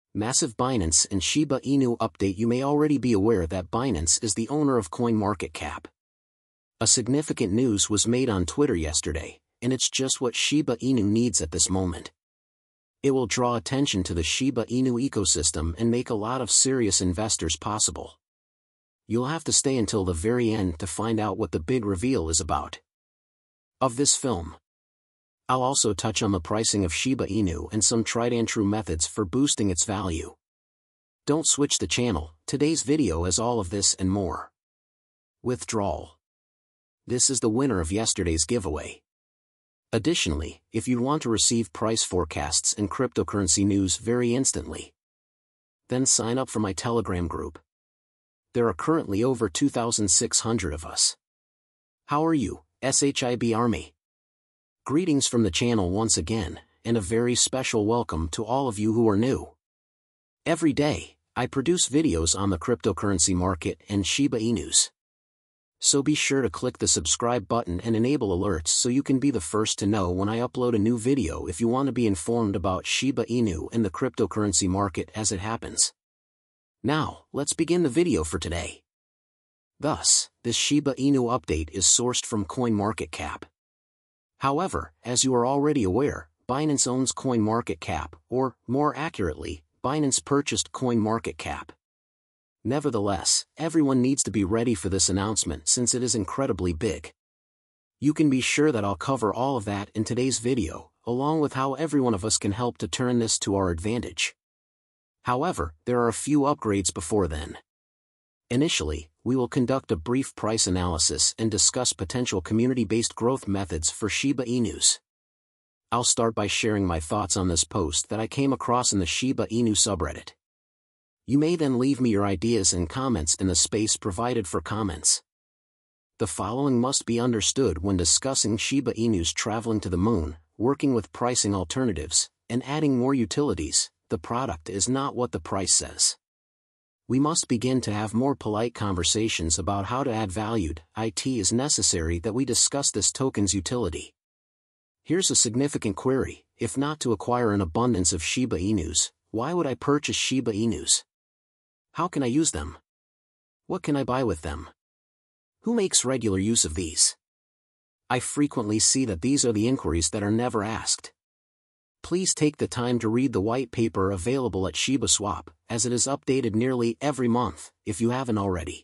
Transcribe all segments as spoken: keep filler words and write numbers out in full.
Massive Binance and Shiba Inu update. You may already be aware that Binance is the owner of CoinMarketCap. A significant news was made on Twitter yesterday, and it's just what Shiba Inu needs at this moment. It will draw attention to the Shiba Inu ecosystem and make a lot of serious investors possible. You'll have to stay until the very end to find out what the big reveal is about. Of this film, I'll also touch on the pricing of Shiba Inu and some tried and true methods for boosting its value. Don't switch the channel, today's video has all of this and more. Withdrawal. This is the winner of yesterday's giveaway. Additionally, if you want to receive price forecasts and cryptocurrency news very instantly, then sign up for my Telegram group. There are currently over two thousand six hundred of us. How are you, SHIB Army? Greetings from the channel once again, and a very special welcome to all of you who are new. Every day, I produce videos on the cryptocurrency market and Shiba Inus. So be sure to click the subscribe button and enable alerts so you can be the first to know when I upload a new video if you want to be informed about Shiba Inu and the cryptocurrency market as it happens. Now, let's begin the video for today. Thus, this Shiba Inu update is sourced from CoinMarketCap. However, as you are already aware, Binance owns CoinMarketCap, or, more accurately, Binance purchased CoinMarketCap. Nevertheless, everyone needs to be ready for this announcement since it is incredibly big. You can be sure that I'll cover all of that in today's video, along with how every one of us can help to turn this to our advantage. However, there are a few upgrades before then. Initially, we will conduct a brief price analysis and discuss potential community-based growth methods for Shiba Inus. I'll start by sharing my thoughts on this post that I came across in the Shiba Inu subreddit. You may then leave me your ideas and comments in the space provided for comments. The following must be understood when discussing Shiba Inus traveling to the moon, working with pricing alternatives, and adding more utilities. The product is not what the price says. We must begin to have more polite conversations about how to add value. It is necessary that we discuss this token's utility. Here's a significant query: if not to acquire an abundance of Shiba Inus, why would I purchase Shiba Inus? How can I use them? What can I buy with them? Who makes regular use of these? I frequently see that these are the inquiries that are never asked. Please take the time to read the white paper available at shibaswap, as it is updated nearly every month, if you haven't already.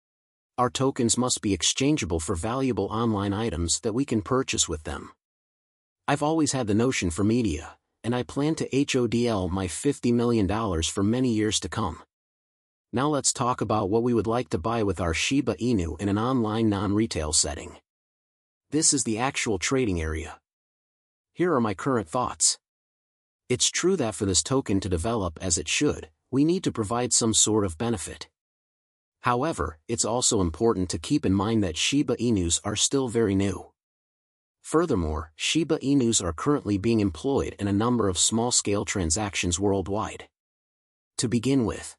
Our tokens must be exchangeable for valuable online items that we can purchase with them. I've always had the notion for media, and I plan to hodl my fifty million dollars for many years to come. Now let's talk about what we would like to buy with our Shiba Inu in an online non-retail setting. This is the actual trading area. Here are my current thoughts. It's true that for this token to develop as it should, we need to provide some sort of benefit. However, it's also important to keep in mind that Shiba Inus are still very new. Furthermore, Shiba Inus are currently being employed in a number of small-scale transactions worldwide. To begin with,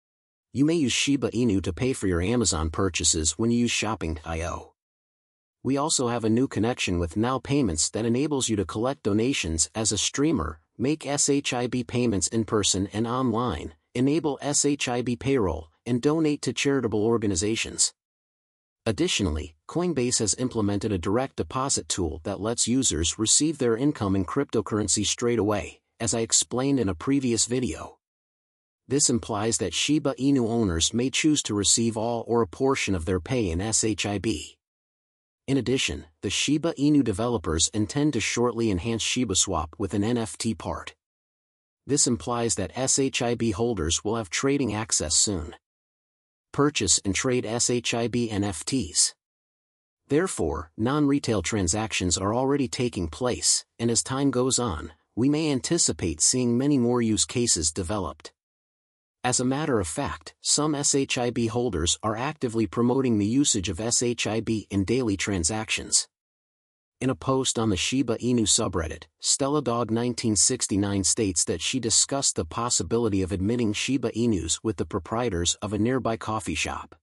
you may use Shiba Inu to pay for your Amazon purchases when you use shopping dot i o. We also have a new connection with Now Payments that enables you to collect donations as a streamer, make SHIB payments in person and online, enable SHIB payroll, and donate to charitable organizations. Additionally, Coinbase has implemented a direct deposit tool that lets users receive their income in cryptocurrency straight away, as I explained in a previous video. This implies that Shiba Inu owners may choose to receive all or a portion of their pay in SHIB. In addition, the Shiba Inu developers intend to shortly enhance ShibaSwap with an N F T part. This implies that SHIB holders will have trading access soon. Purchase and trade SHIB N F Ts. Therefore, non-retail transactions are already taking place, and as time goes on, we may anticipate seeing many more use cases developed. As a matter of fact, some SHIB holders are actively promoting the usage of SHIB in daily transactions. In a post on the Shiba Inu subreddit, StellaDog nineteen sixty-nine states that she discussed the possibility of admitting Shiba Inus with the proprietors of a nearby coffee shop.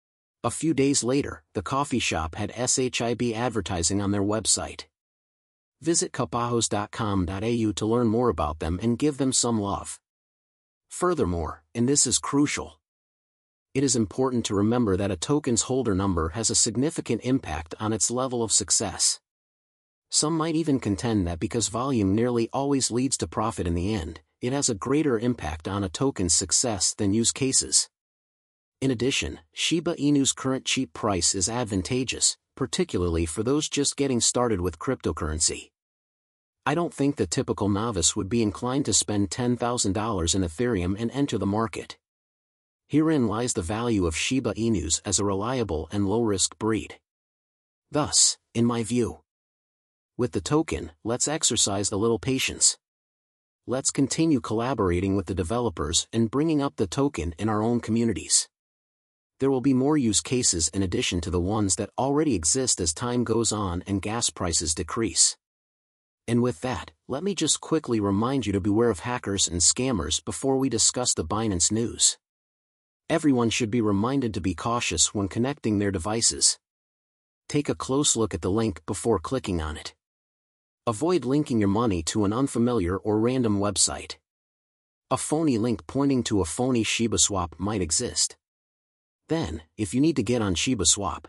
A few days later, the coffee shop had SHIB advertising on their website. Visit capajos dot com dot a u to learn more about them and give them some love. Furthermore, and this is crucial, it is important to remember that a token's holder number has a significant impact on its level of success. Some might even contend that because volume nearly always leads to profit in the end, it has a greater impact on a token's success than use cases. In addition, Shiba Inu's current cheap price is advantageous, particularly for those just getting started with cryptocurrency. I don't think the typical novice would be inclined to spend ten thousand dollars in Ethereum and enter the market. Herein lies the value of Shiba Inus as a reliable and low-risk breed. Thus, in my view, with the token, let's exercise a little patience. Let's continue collaborating with the developers and bringing up the token in our own communities. There will be more use cases in addition to the ones that already exist as time goes on and gas prices decrease. And with that, let me just quickly remind you to beware of hackers and scammers before we discuss the Binance news. Everyone should be reminded to be cautious when connecting their devices. Take a close look at the link before clicking on it. Avoid linking your money to an unfamiliar or random website. A phony link pointing to a phony shibaswap might exist. Then, if you need to get on shibaswap,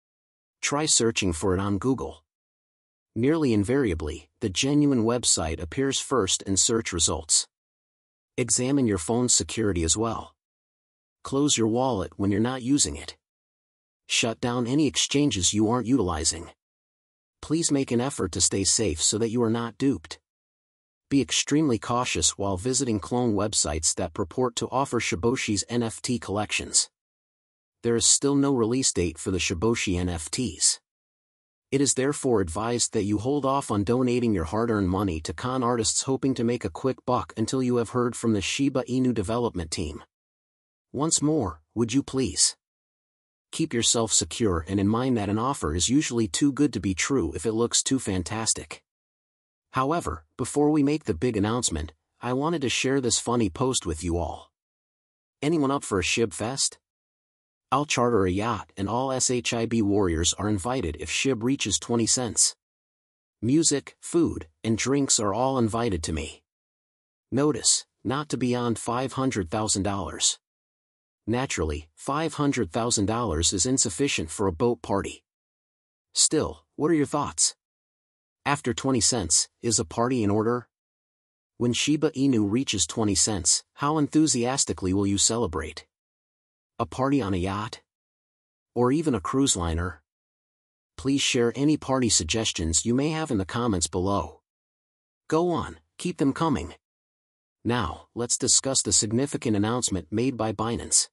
try searching for it on Google. Nearly invariably, the genuine website appears first in search results. Examine your phone's security as well. Close your wallet when you're not using it. Shut down any exchanges you aren't utilizing. Please make an effort to stay safe so that you are not duped. Be extremely cautious while visiting clone websites that purport to offer Shiboshi's N F T collections. There is still no release date for the Shiboshi N F Ts. It is therefore advised that you hold off on donating your hard-earned money to con artists hoping to make a quick buck until you have heard from the Shiba Inu development team. Once more, would you please keep yourself secure and in mind that an offer is usually too good to be true if it looks too fantastic. However, before we make the big announcement, I wanted to share this funny post with you all. Anyone up for a Shib Fest? I'll charter a yacht and all SHIB warriors are invited if Shib reaches twenty cents. Music, food, and drinks are all invited to me. Notice, not to beyond five hundred thousand dollars. Naturally, five hundred thousand dollars is insufficient for a boat party. Still, what are your thoughts? After twenty cents, is a party in order? When Shiba Inu reaches twenty cents, how enthusiastically will you celebrate? A party on a yacht? Or even a cruise liner? Please share any party suggestions you may have in the comments below. Go on, keep them coming. Now, let's discuss the significant announcement made by Binance.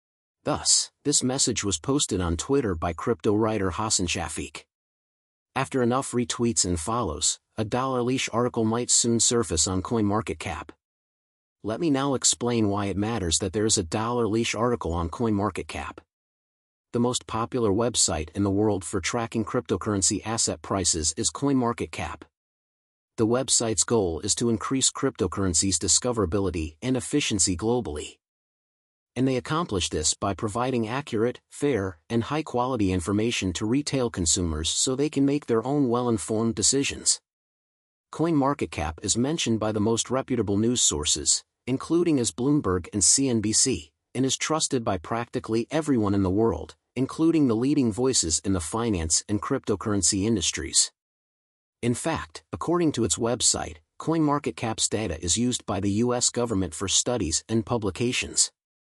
Thus, this message was posted on Twitter by crypto writer Hassan Shafiq. After enough retweets and follows, a dollar leash article might soon surface on CoinMarketCap. Let me now explain why it matters that there is a dollar leash article on CoinMarketCap. The most popular website in the world for tracking cryptocurrency asset prices is CoinMarketCap. The website's goal is to increase cryptocurrency's discoverability and efficiency globally. And they accomplish this by providing accurate, fair, and high-quality information to retail consumers so they can make their own well-informed decisions. CoinMarketCap is mentioned by the most reputable news sources, including as Bloomberg and C N B C, and is trusted by practically everyone in the world, including the leading voices in the finance and cryptocurrency industries. In fact, according to its website, CoinMarketCap's data is used by the U S government for studies and publications.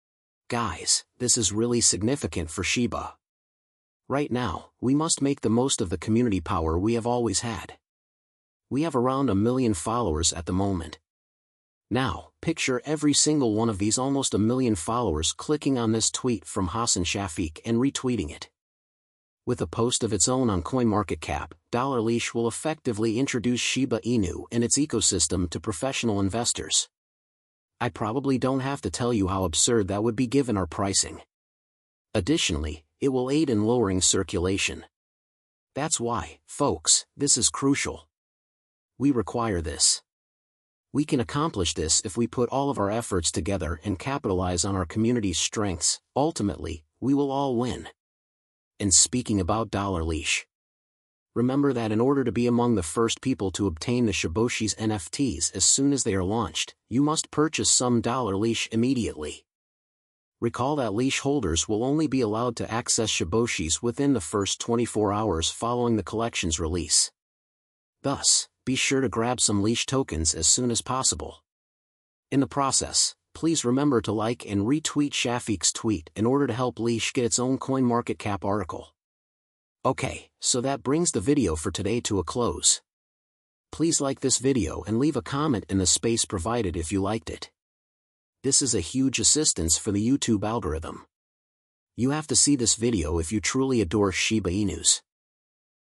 Guys, this is really significant for Shiba. Right now, we must make the most of the community power we have always had. We have around a million followers at the moment. Now, picture every single one of these almost a million followers clicking on this tweet from Hassan Shafiq and retweeting it. With a post of its own on CoinMarketCap, Dollar Leash will effectively introduce Shiba Inu and its ecosystem to professional investors. I probably don't have to tell you how absurd that would be given our pricing. Additionally, it will aid in lowering circulation. That's why, folks, this is crucial. We require this. We can accomplish this if we put all of our efforts together and capitalize on our community's strengths. Ultimately, we will all win. And speaking about Dollar Leash, Remember that in order to be among the first people to obtain the Shiboshi's N F Ts as soon as they are launched, you must purchase some dollar leash immediately. Recall that leash holders will only be allowed to access Shiboshis within the first twenty-four hours following the collection's release. Thus, be sure to grab some leash tokens as soon as possible. In the process, please remember to like and retweet Shafiq's tweet in order to help Leash get its own CoinMarketCap article. Okay, so that brings the video for today to a close. Please like this video and leave a comment in the space provided if you liked it. This is a huge assistance for the YouTube algorithm. You have to see this video if you truly adore Shiba Inus.